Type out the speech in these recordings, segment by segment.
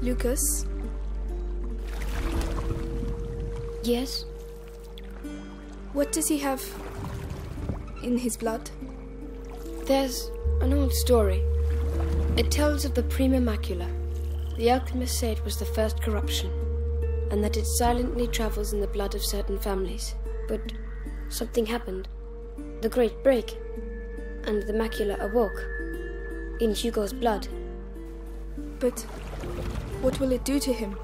Lucas? Yes? What does he have in his blood? There's an old story. It tells of the Prima Macula. The alchemist said it was the first corruption, and that it silently travels in the blood of certain families. But something happened. The Great Break, and the macula awoke in Hugo's blood. But what will it do to him?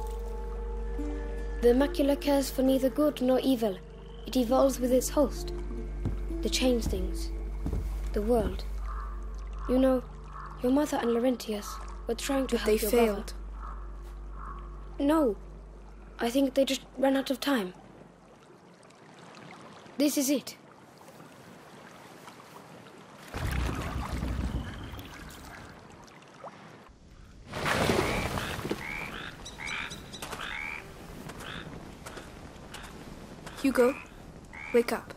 The macula cares for neither good nor evil. It evolves with its host. To change things. The world. You know, your mother and Laurentius were trying to help your brother. They failed. No. I think they just ran out of time. This is it. Hugo, wake up.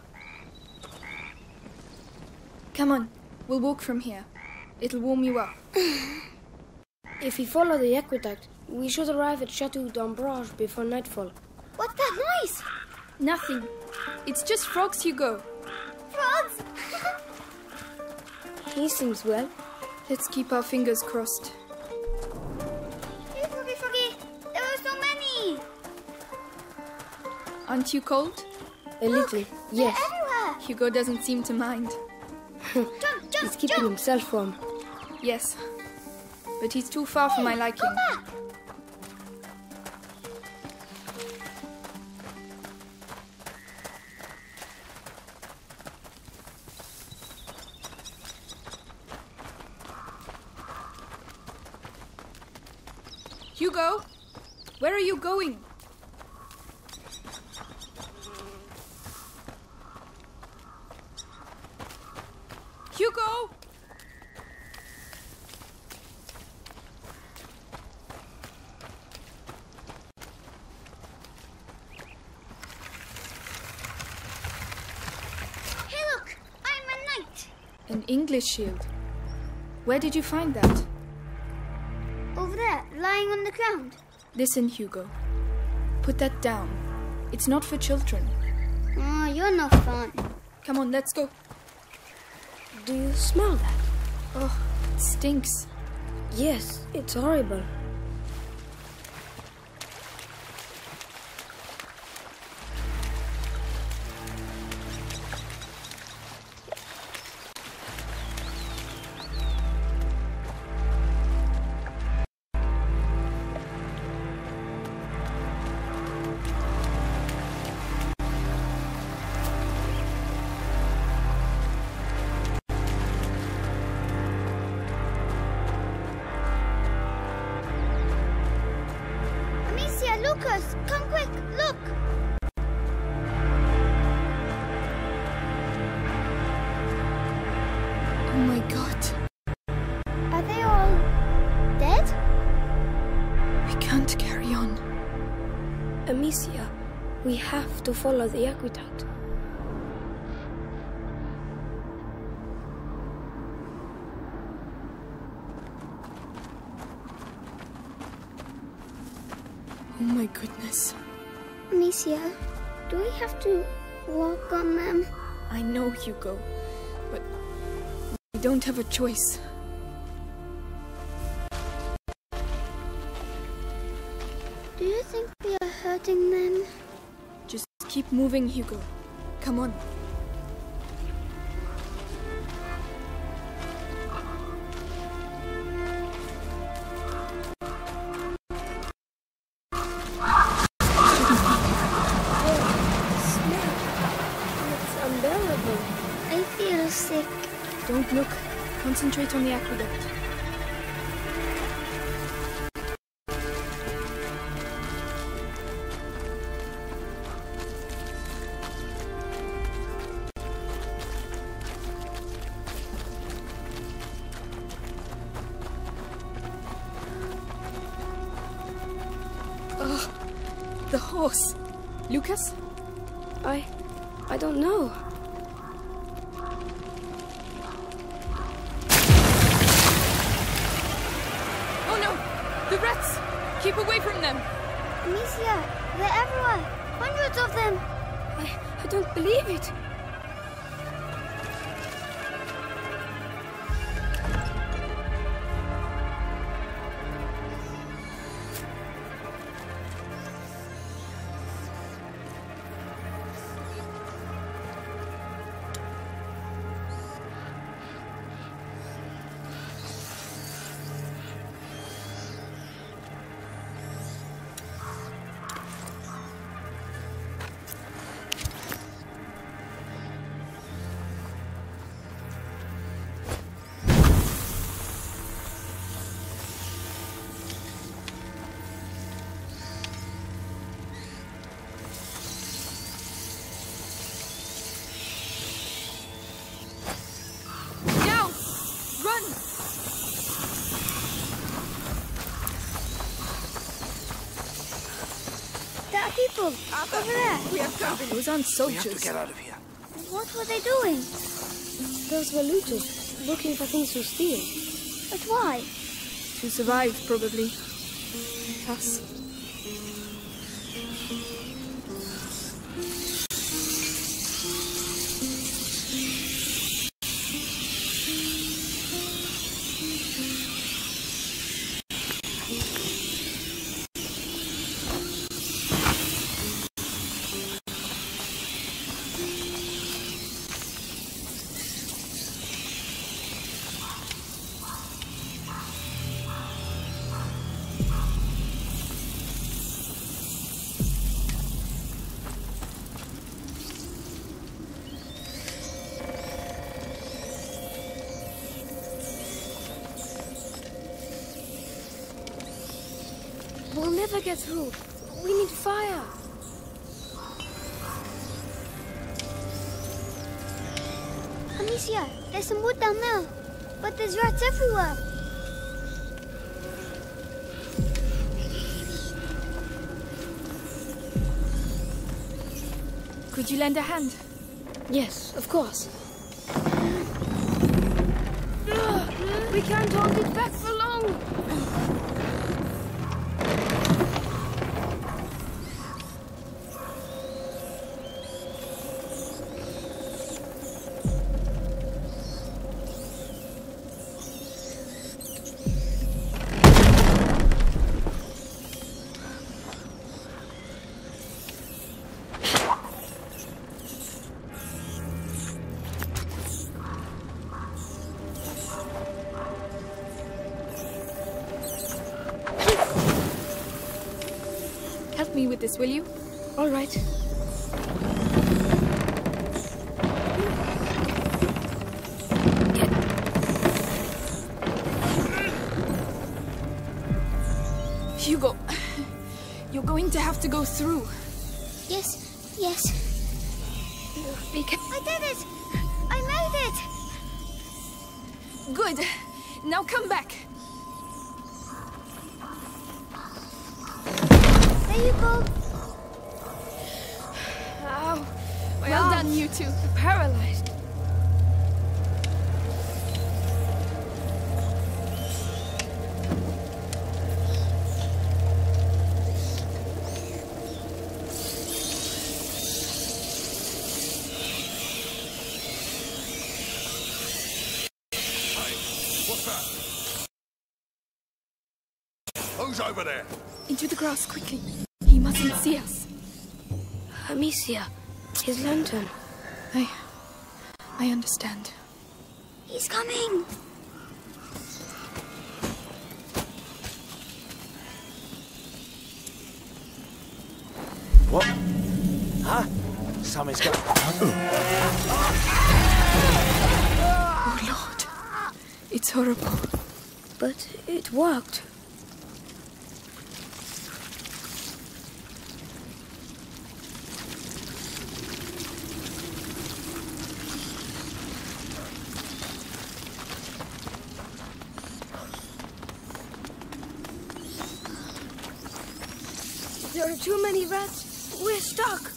Come on, we'll walk from here. It'll warm you up. If we follow the aqueduct, we should arrive at Chateau d'Ambrage before nightfall. What's that noise? Nothing. It's just frogs, Hugo. Frogs? He seems well. Let's keep our fingers crossed. Hey, Froggy, there are so many. Aren't you cold? A little, yes. They're everywhere. Hugo doesn't seem to mind. Jump, He's keeping himself warm. Yes, but he's too far for my liking. Go back. Hugo, where are you going? Hugo! Hey, look, I'm a knight. An English shield. Where did you find that? Over there, lying on the ground. Listen, Hugo. Put that down. It's not for children. Oh, you're no fun. Come on, let's go. Do you smell that? Oh, it stinks. Yes, it's horrible. Lucas, come quick, look! Oh my god. Are they all dead? We can't carry on. Amicia, we have to follow the aqueduct. Oh my goodness. Amicia, do we have to walk on them? I know, Hugo, but we don't have a choice. Do you think we are hurting them? Just keep moving, Hugo. Come on. I feel sick. Don't look. Concentrate on the aqueduct. Oh, the horse. Lucas? I don't know. Oh no! The rats! Keep away from them! Amicia, they're everywhere! Hundreds of them! I don't believe it. People over there. We have company. Those aren't soldiers. We have to get out of here. What were they doing? Those were looters, looking for things to steal. But why? To survive, probably. Us. We'll never get through. We need fire. Amicia, there's some wood down there. But there's rats everywhere. Could you lend a hand? Yes, of course. We can't hold it back for long. Help me with this, will you? All right. Hugo, you're going to have to go through. Yes, yes. I did it! I made it! Good. Now come back. There you go. Ow. Well done, you two. Paralyzed. What's that? Who's over there? Into the grass, quickly. He mustn't see us. Amicia, his lantern. I understand. He's coming. What? Huh? Something's got... Oh, Lord. It's horrible. But it worked. There are too many rats. We're stuck.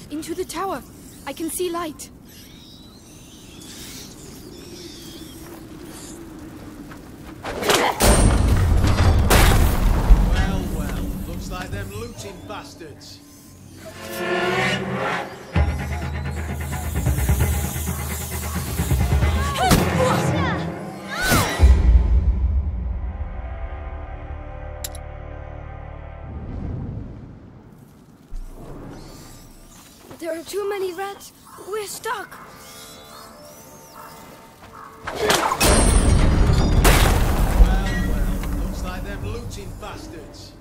Into the tower. I can see light. Well, looks like them looting bastards. There are too many rats. We're stuck. Well, looks like them looting bastards.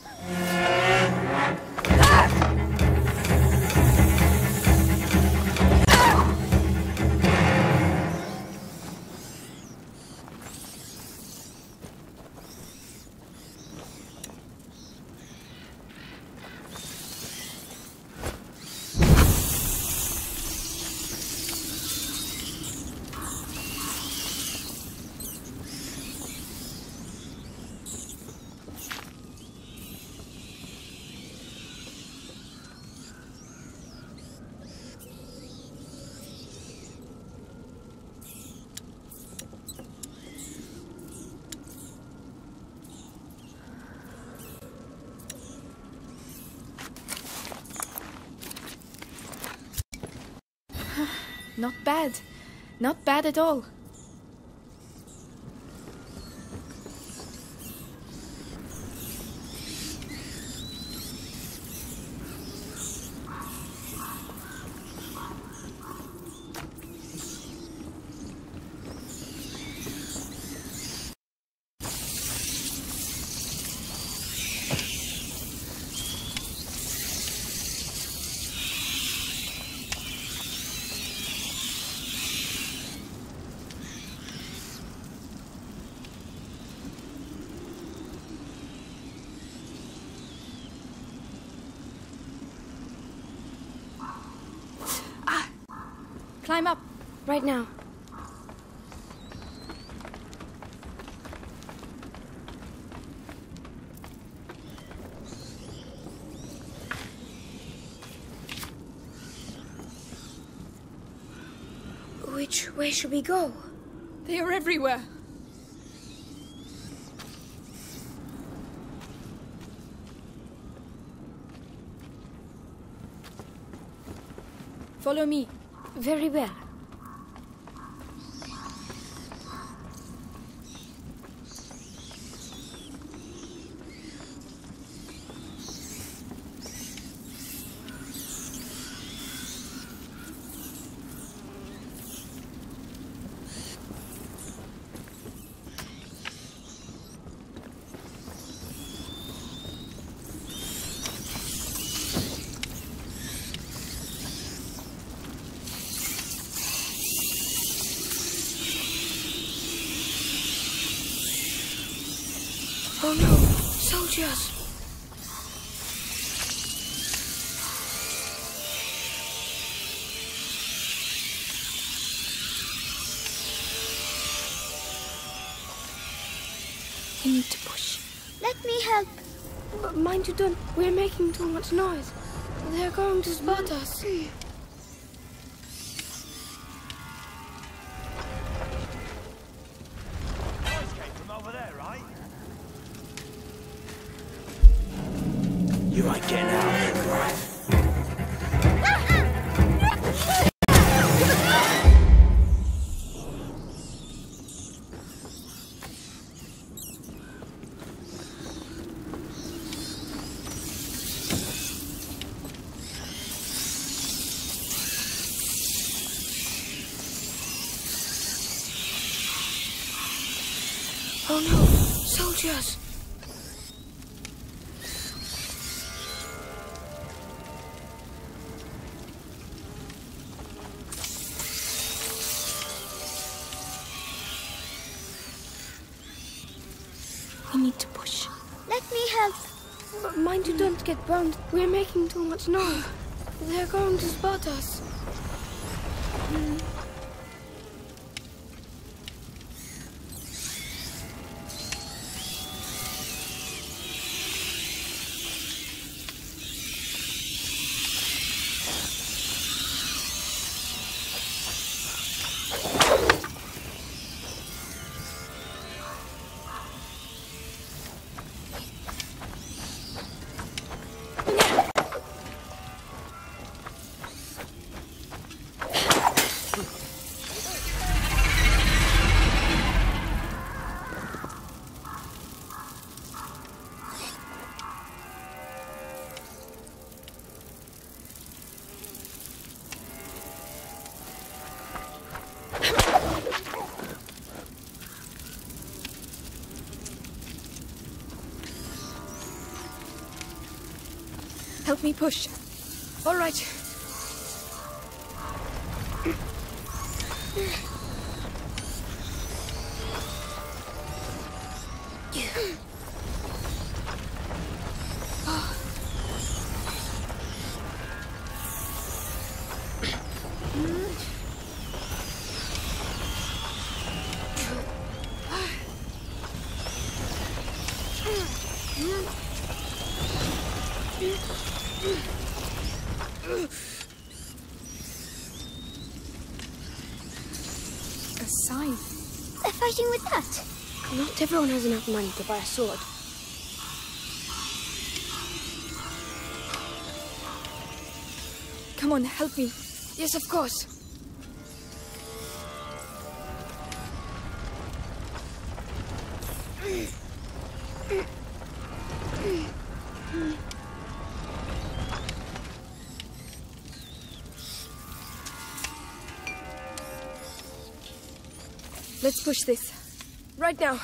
Not bad. Not bad at all. Climb up. Right now. Which way should we go? They are everywhere. Follow me. Very well. Oh no, soldiers! You need to push. Let me help. Mind you don't. We're making too much noise. They're going to spot us. You ain't getting out of here alive. Oh no, soldiers! We need to push. Let me help. Mind you don't get burned. We're making too much noise. They're going to spot us. help me push. All right. A sign. They're fighting with that. Not everyone has enough money to buy a sword. Come on, help me. Yes, of course. Let's push this. Right now.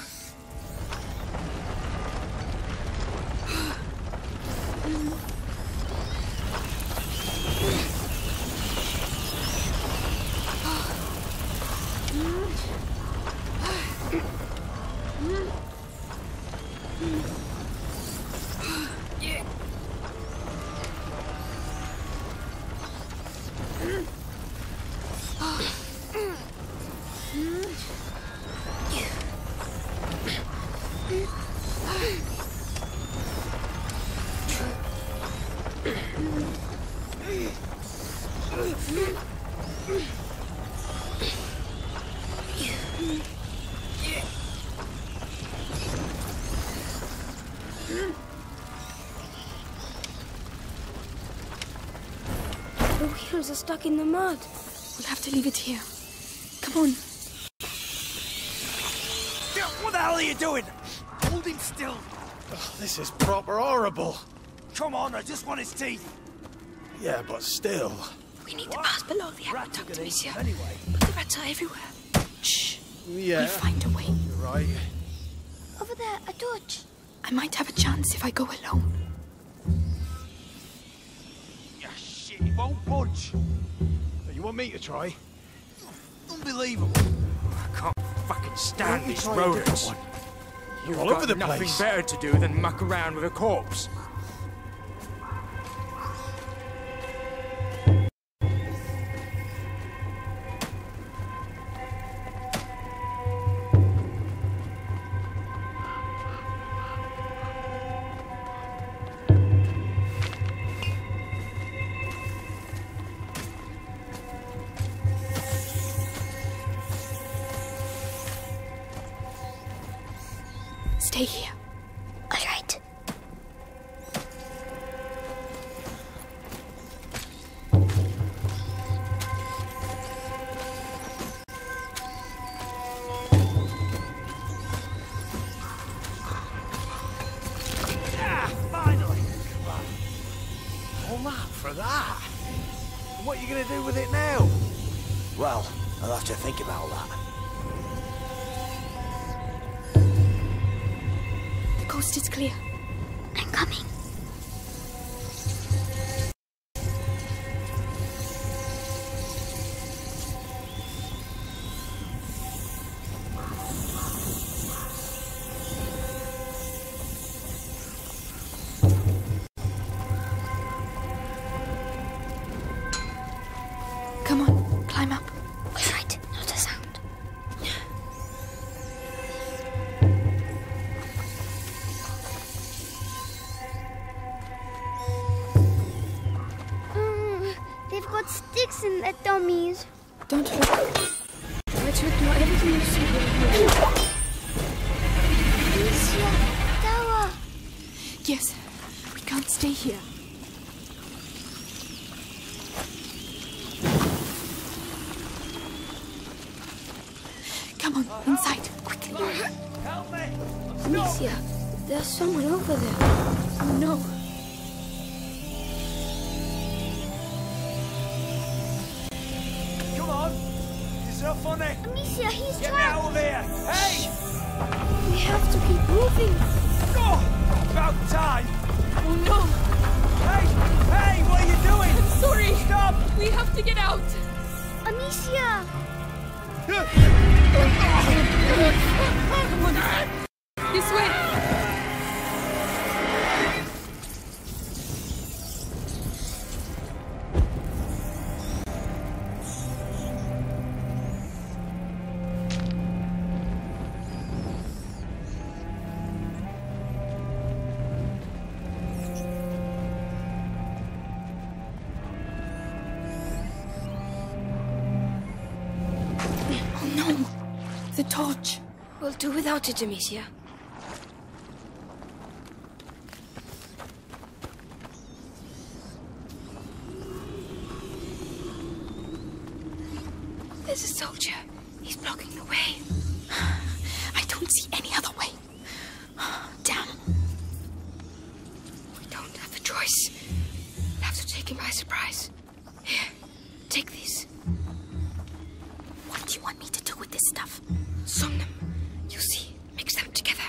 The wheels are stuck in the mud. We'll have to leave it here. Come on. What the hell are you doing? Hold him still. Oh, this is proper horrible. Come on, I just want his teeth. Yeah, but still. We need to pass below the aqueduct, monsieur. Anyway. But the rats are everywhere. Shh. Yeah. We'll find a way. You're right. Over there, a torch. I might have a chance if I go alone. Yeah, shit, he won't budge. You want me to try? Unbelievable. I can't fucking stand Why don't you these try a different rodents. one? You've all got over the nothing place. better to do than muck around with a corpse. Stay here. All right. Ah, finally. Come on. All that for that. And what are you going to do with it now? Well, I'll have to think about that. The coast is clear. I'm coming. Come on, climb up. All right, not a sound. They've got sticks in their dummies. Don't look. Try to ignore everything you see here. Alicia, Tower. Yes, we can't stay here. Come on, inside, quickly. Help me! Amicia, there's someone over there. Oh no. Come on! It's not funny! Amicia, he's Get me trapped. out of here! Hey! We have to keep moving. Go! About time! Oh no. Hey! Hey, what are you doing? I'm sorry. Stop! We have to get out. Amicia! Come on. This way. The torch. We'll do without it, Amicia. There's a soldier. He's blocking the way. I don't see any other way. Damn. We don't have a choice. We'll have to take him by surprise. Here, take these. What do you want me to do with this stuff? Somnum. You see, mix them together.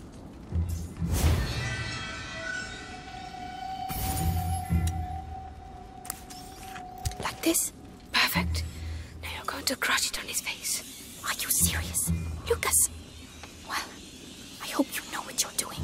Like this? Perfect. Now you're going to crush it on his face. Are you serious? Lucas? Well, I hope you know what you're doing.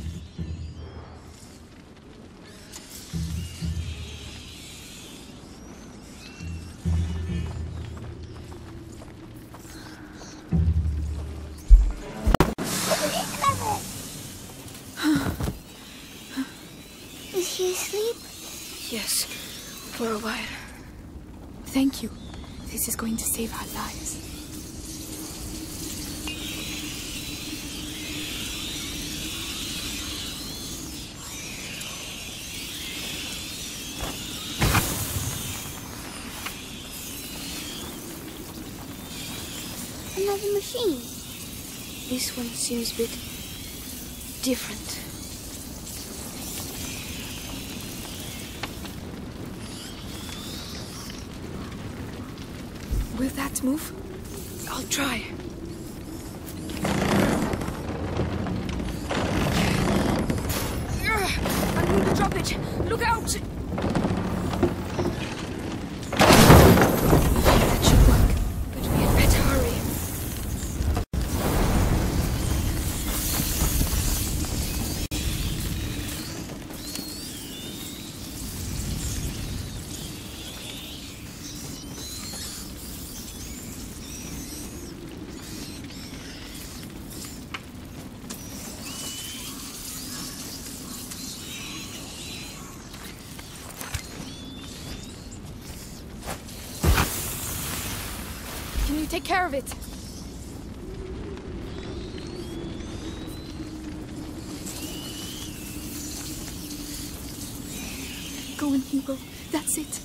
Is he asleep? Yes, for a while. Thank you. This is going to save our lives. Another machine. This one seems a bit different. Will that move? I'll try. I'm going to drop it. Look out! That should work, but we had better hurry. Can you take care of it? Go on, Hugo. That's it.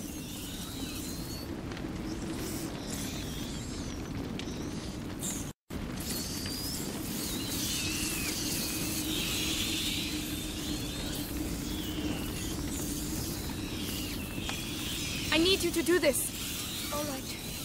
I need you to do this. All right.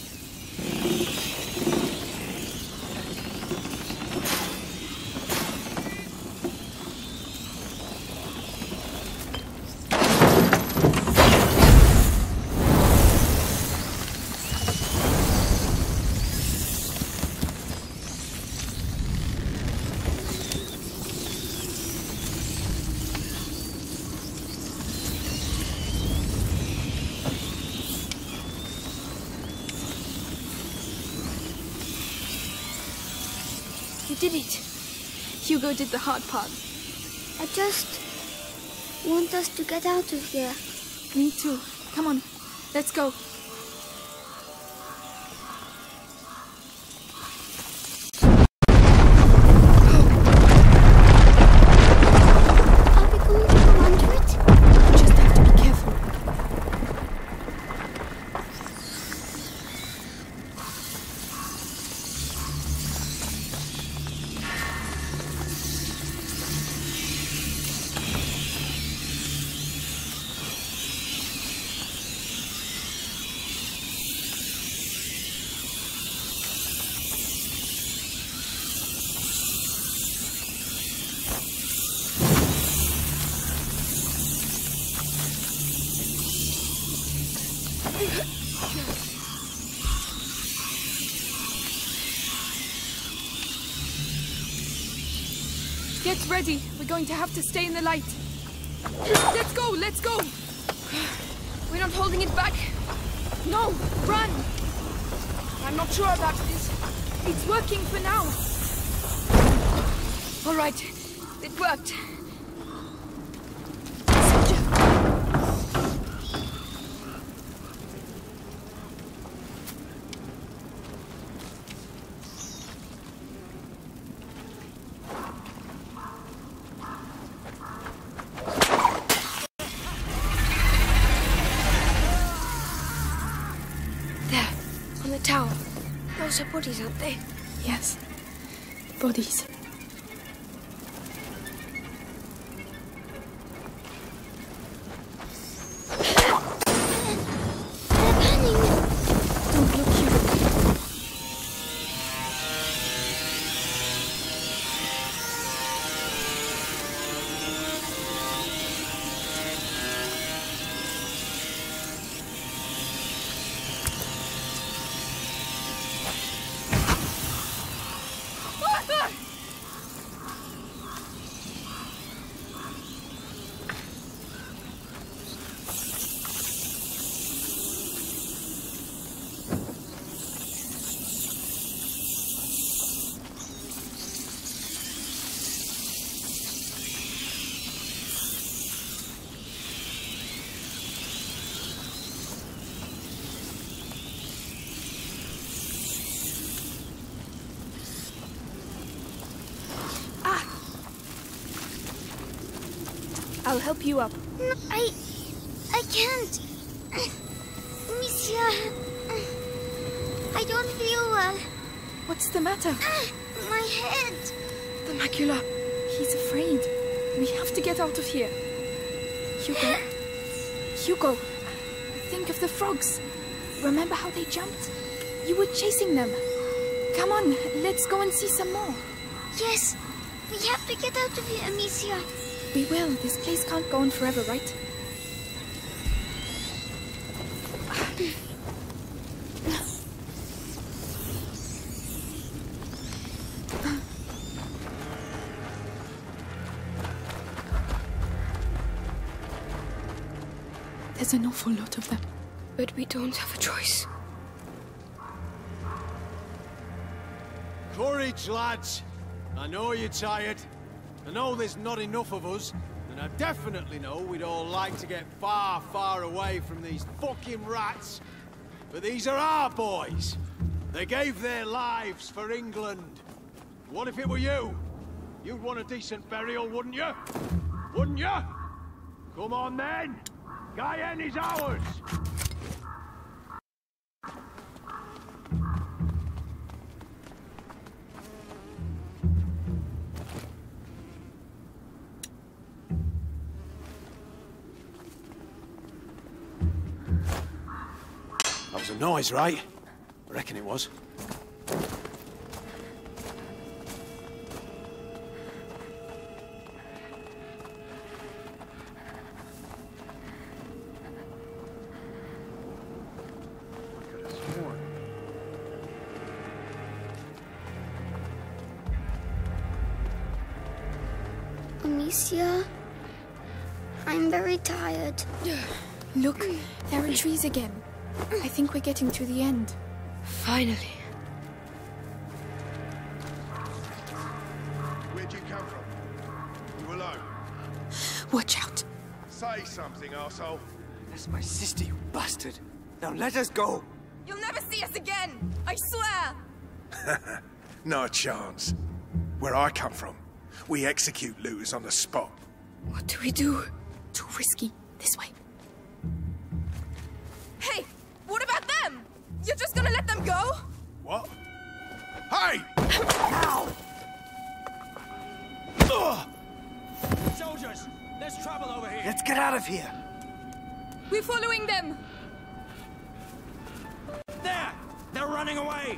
You did it. Hugo did the hard part. I just want us to get out of here. Me too. Come on. Let's go. Are we going to go under it? You just have to be careful. Get ready. We're going to have to stay in the light. Let's go, let's go! We're not holding it back. No, run! I'm not sure about this. It's working for now. All right, it worked. Tower. Those are bodies, aren't they? Yes. Bodies. Don't look, Hugo. I'll help you up. No, I can't. Monsieur, I don't feel well. What's the matter? My head. The macula. He's afraid. We have to get out of here. Hugo. Hugo. Think of the frogs. Remember how they jumped? You were chasing them. Come on, let's go and see some more. Yes, we have to get out of here, Amicia. We will. This place can't go on forever, right? There's an awful lot of them. But we don't have a choice. Courage, lads. I know you're tired. I know there's not enough of us. And I definitely know we'd all like to get far, far away from these fucking rats. But these are our boys. They gave their lives for England. What if it were you? You'd want a decent burial, wouldn't you? Wouldn't you? Come on then. Guyenne is ours. That was a noise, right? I reckon it was. Amicia, I'm very tired. Look, there are trees again. I think we're getting to the end. Finally. Where'd you come from? You alone? Watch out. Say something, arsehole. That's my sister, you bastard. Now let us go. You'll never see us again! I swear! No chance. Where I come from, we execute looters on the spot. What do we do? Too risky. This way. Hey! What about them? You're just gonna let them go? What? Hey! Soldiers, there's trouble over here. Let's get out of here. We're following them. There! They're running away!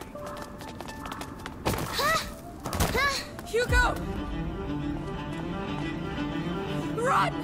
Hugo! Run!